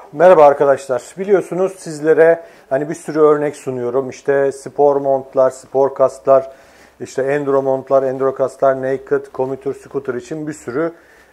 Merhaba arkadaşlar. Biliyorsunuz sizlere hani bir sürü örnek sunuyorum. İşte spor montlar, spor kasklar, işte enduro montlar, enduro kasklar, naked, commuter, scooter için bir sürü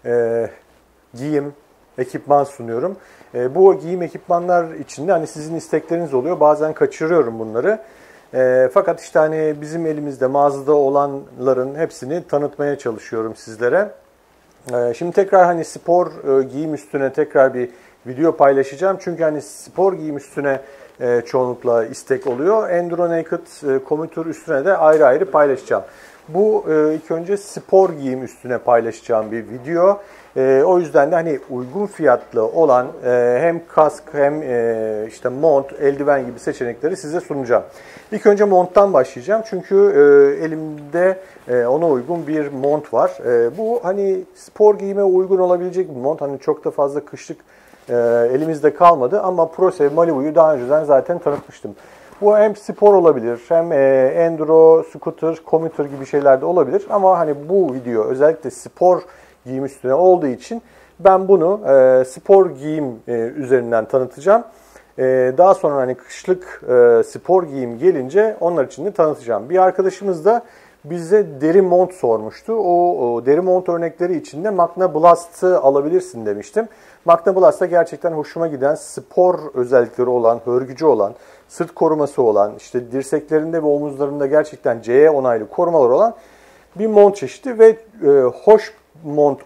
giyim, ekipman sunuyorum. Bu giyim ekipmanlar içinde hani sizin istekleriniz oluyor. Bazen kaçırıyorum bunları. Fakat işte hani bizim elimizde mağazada olanların hepsini tanıtmaya çalışıyorum sizlere. Şimdi tekrar hani spor giyim üstüne tekrar bir video paylaşacağım. Çünkü hani spor giyim üstüne çoğunlukla istek oluyor. Enduro Naked Commuter üstüne de ayrı ayrı paylaşacağım. Bu ilk önce spor giyim üstüne paylaşacağım bir video. O yüzden de hani uygun fiyatlı olan hem kask hem işte mont, eldiven gibi seçenekleri size sunacağım. İlk önce monttan başlayacağım. Çünkü elimde ona uygun bir mont var. Bu hani spor giyime uygun olabilecek bir mont. Hani çok da fazla kışlık elimizde kalmadı ama ProSev Malibu'yu daha önceden zaten tanıtmıştım. Bu hem spor olabilir, hem enduro, scooter, commuter gibi şeyler de olabilir. Ama hani bu video özellikle spor giyim üstüne olduğu için ben bunu spor giyim üzerinden tanıtacağım. Daha sonra hani kışlık spor giyim gelince onlar için de tanıtacağım. Bir arkadaşımız da bize deri mont sormuştu. O deri mont örnekleri içinde Magna Blast'ı alabilirsin demiştim. Magna Blast'ta gerçekten hoşuma giden spor özellikleri olan, hörgücü olan, sırt koruması olan, işte dirseklerinde ve omuzlarında gerçekten CE onaylı korumalar olan bir mont çeşidi ve hoş mont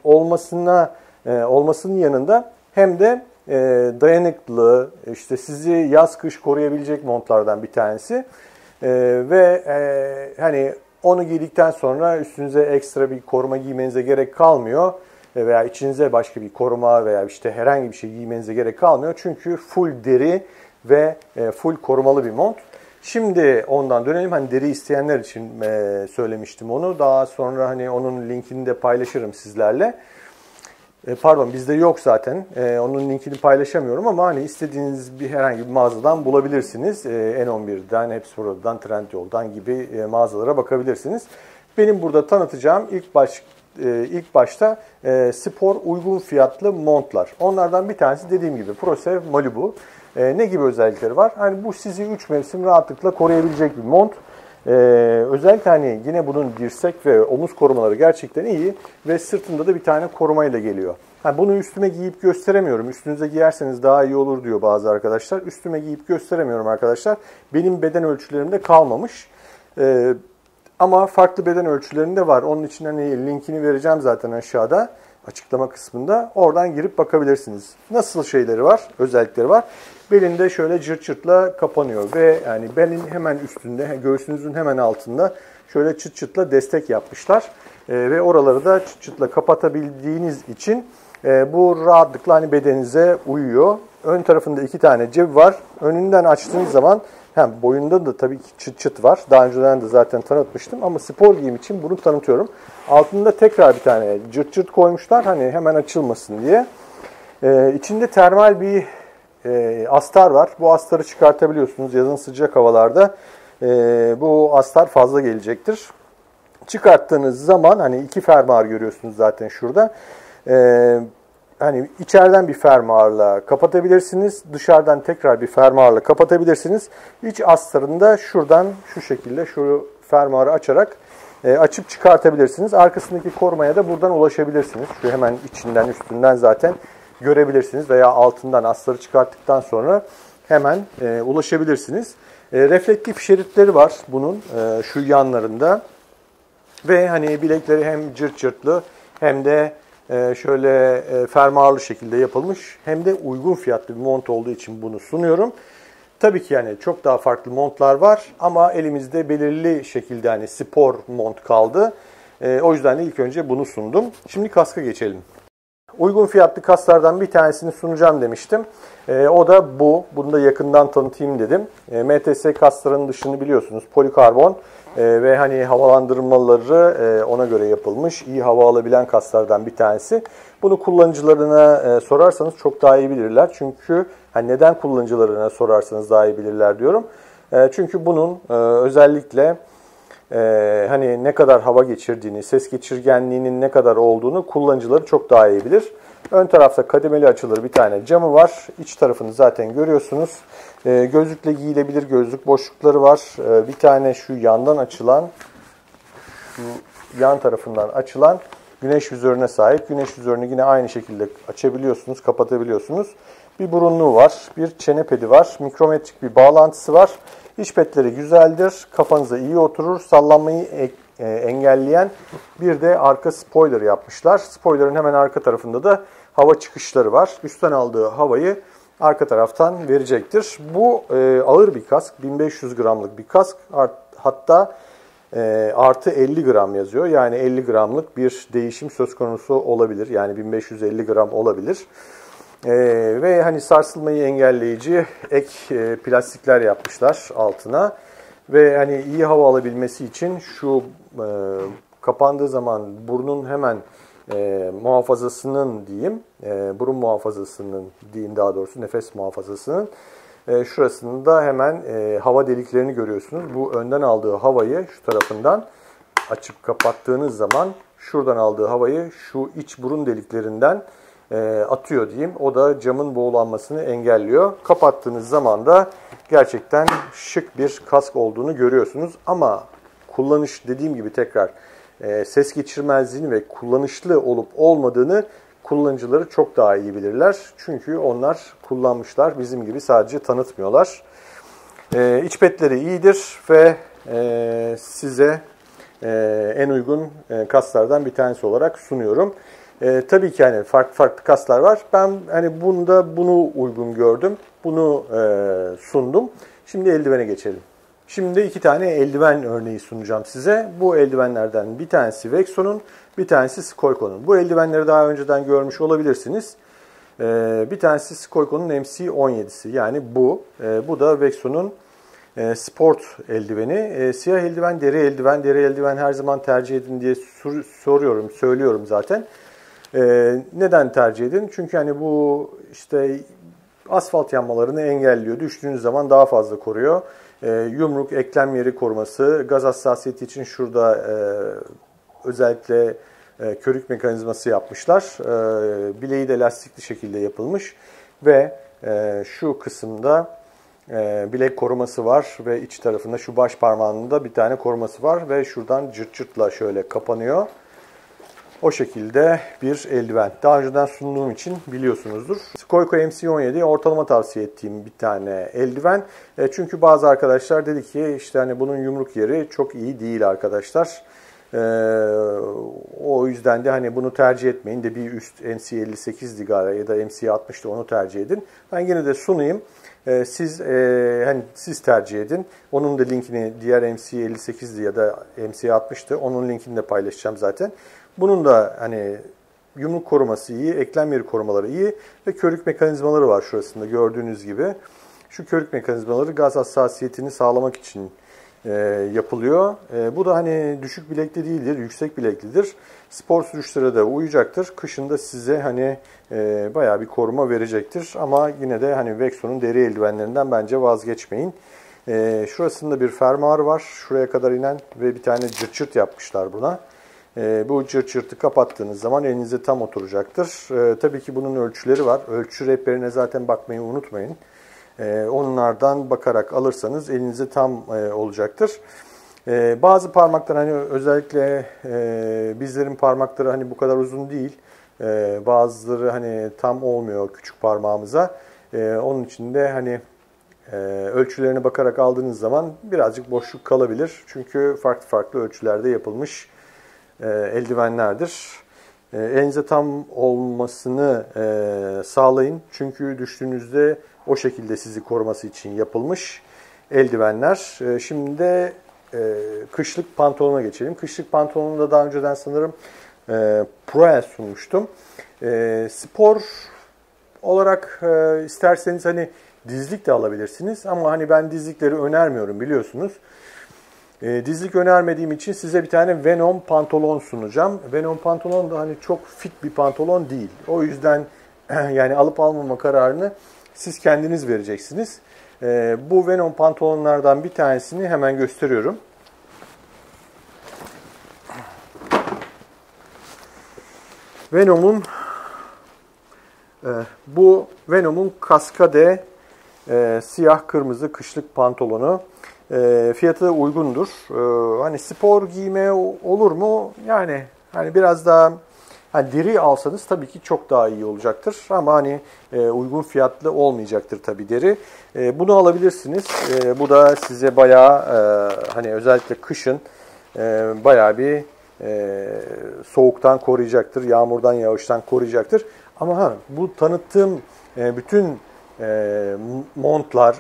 olmasının yanında hem de dayanıklı, işte sizi yaz kış koruyabilecek montlardan bir tanesi. Ve hani onu giydikten sonra üstünüze ekstra bir koruma giymenize gerek kalmıyor. Veya içinize başka bir koruma veya işte herhangi bir şey giymenize gerek kalmıyor. Çünkü full deri ve full korumalı bir mont. Şimdi ondan dönelim. Hani deri isteyenler için söylemiştim onu. Daha sonra hani onun linkini de paylaşırım sizlerle. Pardon bizde yok zaten. Onun linkini paylaşamıyorum ama hani istediğiniz bir herhangi bir mağazadan bulabilirsiniz. N11'den, Hepsiburada'dan, Trendyol'dan gibi mağazalara bakabilirsiniz. Benim burada tanıtacağım ilk başta spor uygun fiyatlı montlar. Onlardan bir tanesi dediğim gibi ProSev Malibu. Ne gibi özellikleri var? Hani bu sizi 3 mevsim rahatlıkla koruyabilecek bir mont. Özellikle hani yine bunun dirsek ve omuz korumaları gerçekten iyi ve sırtında da bir tane korumayla geliyor. Yani bunu üstüme giyip gösteremiyorum. Üstünüze giyerseniz daha iyi olur diyor bazı arkadaşlar. Üstüme giyip gösteremiyorum arkadaşlar. Benim beden ölçülerimde kalmamış. Ama farklı beden ölçülerinde var. Onun için hani linkini vereceğim zaten aşağıda açıklama kısmında. Oradan girip bakabilirsiniz. Nasıl şeyleri var, özellikleri var. Belinde şöyle cırt cırtla kapanıyor ve yani belin hemen üstünde, göğsünüzün hemen altında şöyle çıt çıtla destek yapmışlar. Ve oraları da çıt çıtla kapatabildiğiniz için bu rahatlıkla hani bedeninize uyuyor. Ön tarafında 2 tane cep var. Önünden açtığınız zaman hem boyunda da tabii ki çıt çıt var. Daha önceden de zaten tanıtmıştım ama spor giyim için bunu tanıtıyorum. Altında tekrar bir tane cırt cırt koymuşlar hani hemen açılmasın diye. İçinde termal bir astar var. Bu astarı çıkartabiliyorsunuz. Yazın sıcak havalarda bu astar fazla gelecektir. Çıkarttığınız zaman hani 2 fermuar görüyorsunuz zaten şurada. Hani içeriden bir fermuarla kapatabilirsiniz. Dışarıdan tekrar bir fermuarla kapatabilirsiniz. İç astarını da şuradan şu şekilde şu fermuarı açarak açıp çıkartabilirsiniz. Arkasındaki korumaya da buradan ulaşabilirsiniz. Şu hemen içinden üstünden zaten görebilirsiniz. Veya altından astarı çıkarttıktan sonra hemen ulaşabilirsiniz. Reflektif şeritleri var bunun şu yanlarında. Ve hani bilekleri hem cırt cırtlı hem de şöyle fermuarlı şekilde yapılmış hem de uygun fiyatlı bir mont olduğu için bunu sunuyorum. Tabii ki yani çok daha farklı montlar var ama elimizde belirli şekilde hani spor mont kaldı. O yüzden de ilk önce bunu sundum. Şimdi kaska geçelim. Uygun fiyatlı kasklardan bir tanesini sunacağım demiştim. O da bu. Bunu da yakından tanıtayım dedim. MTS kaskların dışını biliyorsunuz. Polikarbon ve hani havalandırmaları ona göre yapılmış. İyi hava alabilen kasklardan bir tanesi. Bunu kullanıcılarına sorarsanız çok daha iyi bilirler. Çünkü hani neden kullanıcılarına sorarsanız daha iyi bilirler diyorum. Çünkü bunun özellikle hani ne kadar hava geçirdiğini, ses geçirgenliğinin ne kadar olduğunu kullanıcıları çok daha iyi bilir. Ön tarafta kademeli açılır bir tane camı var. İç tarafını zaten görüyorsunuz. Gözlükle giyilebilir gözlük boşlukları var. Bir tane şu yandan açılan, şu yan tarafından açılan güneş vizörüne sahip. Güneş vizörünü yine aynı şekilde açabiliyorsunuz, kapatabiliyorsunuz. Bir burunluğu var, bir çene pedi var, mikrometrik bir bağlantısı var. İç petleri güzeldir, kafanıza iyi oturur, sallanmayı engelleyen bir de arka spoiler yapmışlar. Spoiler'ın hemen arka tarafında da hava çıkışları var. Üstten aldığı havayı arka taraftan verecektir. Bu ağır bir kask, 1500 gramlık bir kask. Hatta artı 50 gram yazıyor. Yani 50 gramlık bir değişim söz konusu olabilir. Yani 1550 gram olabilir. Ve hani sarsılmayı engelleyici ek plastikler yapmışlar altına. Ve hani iyi hava alabilmesi için şu kapandığı zaman burnun hemen muhafazasının diyeyim, burun muhafazasının diyeyim daha doğrusu nefes muhafazasının şurasında hemen hava deliklerini görüyorsunuz. Bu önden aldığı havayı şu tarafından açıp kapattığınız zaman şuradan aldığı havayı şu iç burun deliklerinden atıyor diyeyim. O da camın boğulanmasını engelliyor. Kapattığınız zaman da gerçekten şık bir kask olduğunu görüyorsunuz. Ama kullanış dediğim gibi tekrar ses geçirmezliğini ve kullanışlı olup olmadığını kullanıcıları çok daha iyi bilirler. Çünkü onlar kullanmışlar. Bizim gibi sadece tanıtmıyorlar. İç petleri iyidir ve size en uygun kasklardan bir tanesi olarak sunuyorum. Tabii ki hani farklı kaslar var. Ben hani bunu uygun gördüm. Bunu sundum. Şimdi eldivene geçelim. Şimdi 2 tane eldiven örneği sunacağım size. Bu eldivenlerden bir tanesi Vexon'un, bir tanesi Skoyko'nun. Bu eldivenleri daha önceden görmüş olabilirsiniz. Bir tanesi Skoyko'nun MC17'si. Yani bu. Bu da Vexon'un sport eldiveni. Siyah eldiven, deri eldiven. Deri eldiven her zaman tercih edin diye söylüyorum zaten. Neden tercih edin? Çünkü hani bu işte asfalt yanmalarını engelliyor. Düştüğünüz zaman daha fazla koruyor. Yumruk, eklem yeri koruması, gaz hassasiyeti için şurada özellikle körük mekanizması yapmışlar. Bileği de lastikli şekilde yapılmış ve şu kısımda bilek koruması var ve iç tarafında şu baş parmağında bir tane koruması var ve şuradan cırt cırtla şöyle kapanıyor. O şekilde bir eldiven. Daha önceden sunduğum için biliyorsunuzdur. Skoyko MC17 ortalama tavsiye ettiğim bir tane eldiven. Çünkü bazı arkadaşlar dedi ki işte hani bunun yumruk yeri çok iyi değil arkadaşlar. O yüzden de hani bunu tercih etmeyin de bir üst MC58'di galiba ya da MC60'da onu tercih edin. Ben yine de sunayım. Siz tercih edin. Onun da linkini diğer MC58'di ya da MC60'tı. Onun linkini de paylaşacağım zaten. Bunun da hani yumruk koruması iyi, eklem yeri korumaları iyi ve körük mekanizmaları var şurasında gördüğünüz gibi. Şu körük mekanizmaları gaz hassasiyetini sağlamak için yapılıyor. Bu da hani düşük bilekli değildir, yüksek bileklidir. Spor sürüşlere de uyacaktır. Kışında size hani bayağı bir koruma verecektir. Ama yine de hani Vexon'un deri eldivenlerinden bence vazgeçmeyin. Şurasında bir fermuar var. Şuraya kadar inen ve bir tane cırt cırt yapmışlar buna. Bu cırt cırtı kapattığınız zaman elinize tam oturacaktır. Tabii ki bunun ölçüleri var. Ölçü rehberine zaten bakmayı unutmayın. Onlardan bakarak alırsanız elinize tam olacaktır. Bazı parmaklar hani özellikle bizlerin parmakları hani bu kadar uzun değil. Bazıları hani tam olmuyor küçük parmağımıza. Onun için de hani ölçülerine bakarak aldığınız zaman birazcık boşluk kalabilir. Çünkü farklı ölçülerde yapılmış eldivenlerdir. Elinize tam olmasını sağlayın. Çünkü düştüğünüzde o şekilde sizi koruması için yapılmış eldivenler. Şimdi de kışlık pantolona geçelim. Kışlık pantolonu da daha önceden sanırım Pro'ya sunmuştum. Spor olarak isterseniz hani dizlik de alabilirsiniz. Ama hani ben dizlikleri önermiyorum biliyorsunuz. Dizlik önermediğim için size bir tane Venom pantolon sunacağım. Venom pantolon da hani çok fit bir pantolon değil. O yüzden yani alıp almama kararını siz kendiniz vereceksiniz. Bu Venom pantolonlardan bir tanesini hemen gösteriyorum. Venom'un Bu Venom'un Kaskade siyah kırmızı kışlık pantolonu. Fiyatı da uygundur. Hani spor giyme olur mu? Yani hani biraz daha hani deri alsanız tabii ki çok daha iyi olacaktır. Ama hani uygun fiyatlı olmayacaktır tabii deri. Bunu alabilirsiniz. Bu da size bayağı hani özellikle kışın bayağı bir soğuktan koruyacaktır. Yağmurdan, yağıştan koruyacaktır. Ama bu tanıttığım bütün montlar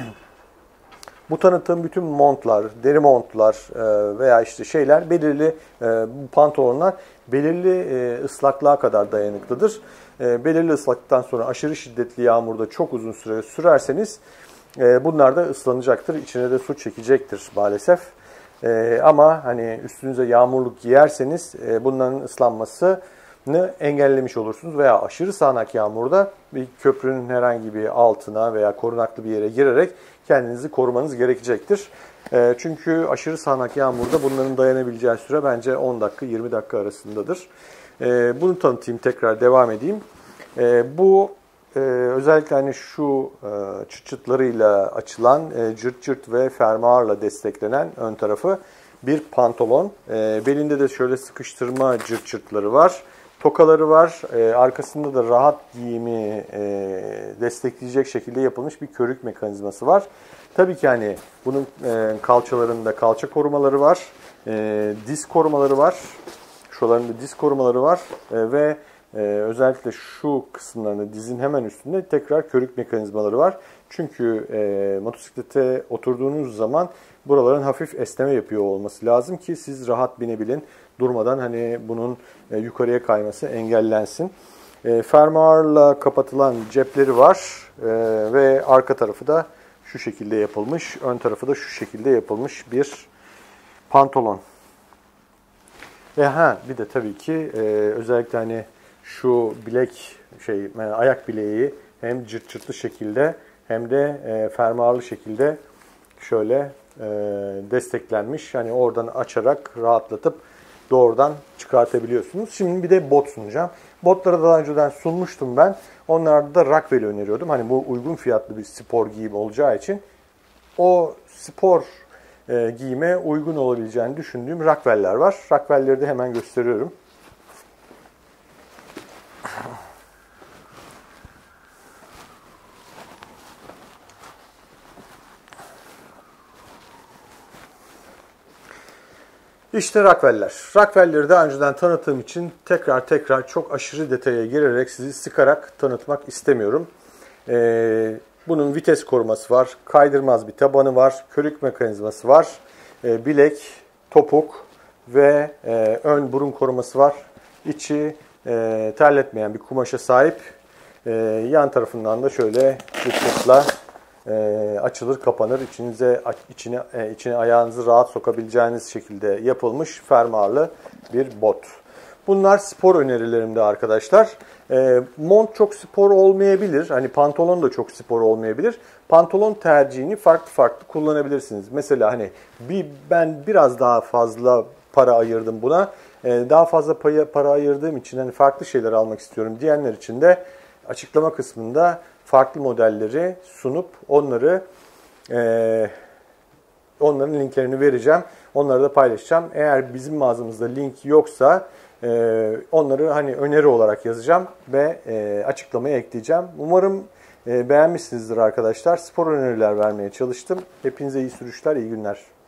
bütün montlar, deri montlar veya işte şeyler belirli bu pantolonlar belirli ıslaklığa kadar dayanıklıdır. Belirli ıslaklıktan sonra aşırı şiddetli yağmurda çok uzun süre sürerseniz bunlar da ıslanacaktır. İçine de su çekecektir maalesef. Ama hani üstünüze yağmurluk giyerseniz bunların ıslanmasını engellemiş olursunuz. Veya aşırı sağanak yağmurda bir köprünün herhangi bir altına veya korunaklı bir yere girerek kendinizi korumanız gerekecektir. Çünkü aşırı sağanak yağmurda bunların dayanabileceği süre bence 10 dakika 20 dakika arasındadır. Bunu tanıtayım, tekrar devam edeyim. Bu özellikle hani şu çıt çıtlarıyla açılan cırt cırt ve fermuarla desteklenen ön tarafı bir pantolon. Belinde de şöyle sıkıştırma cırt cırtları var. Tokaları var. Arkasında da rahat giyimi destekleyecek şekilde yapılmış bir körük mekanizması var. Tabii ki hani bunun kalçalarında kalça korumaları var. Diz korumaları var. Şuralarında diz korumaları var. Ve özellikle şu kısımlarında dizin hemen üstünde tekrar körük mekanizmaları var. Çünkü motosiklete oturduğunuz zaman buraların hafif esneme yapıyor olması lazım ki siz rahat binebilin. Durmadan hani bunun yukarıya kayması engellensin. Fermuarla kapatılan cepleri var ve arka tarafı da şu şekilde yapılmış. Ön tarafı da şu şekilde yapılmış bir pantolon. Ve bir de tabii ki özellikle hani şu bilek ayak bileği hem cırt cırtlı şekilde hem de fermuarlı şekilde şöyle desteklenmiş. Hani oradan açarak rahatlatıp doğrudan çıkartabiliyorsunuz. Şimdi bir de bot sunacağım. Botları daha önceden sunmuştum ben. Onlarda da Rockwell öneriyordum. Hani bu uygun fiyatlı bir spor giyim olacağı için o spor giyime uygun olabileceğini düşündüğüm Rockwell'ler var. Rockwell'leri de hemen gösteriyorum. İşte Rockwell'ler. Rockwell'leri daha önceden tanıttığım için tekrar çok aşırı detaya girerek sizi sıkarak tanıtmak istemiyorum. Bunun vites koruması var, kaydırmaz bir tabanı var, körük mekanizması var, bilek, topuk ve ön burun koruması var. İçi terletmeyen bir kumaşa sahip. Yan tarafından da şöyle çıtla açılır kapanır. İçine ayağınızı rahat sokabileceğiniz şekilde yapılmış fermuarlı bir bot. Bunlar spor önerilerimde arkadaşlar. Mont çok spor olmayabilir. Hani pantolon da çok spor olmayabilir. Pantolon tercihini farklı kullanabilirsiniz. Mesela hani ben biraz daha fazla para ayırdım buna. Daha fazla para ayırdığım için hani farklı şeyler almak istiyorum diyenler için de açıklama kısmında farklı modelleri sunup onların linklerini vereceğim. Onları da paylaşacağım. Eğer bizim mağazamızda link yoksa onları hani öneri olarak yazacağım ve açıklamaya ekleyeceğim. Umarım beğenmişsinizdir arkadaşlar. Spor öneriler vermeye çalıştım. Hepinize iyi sürüşler, iyi günler.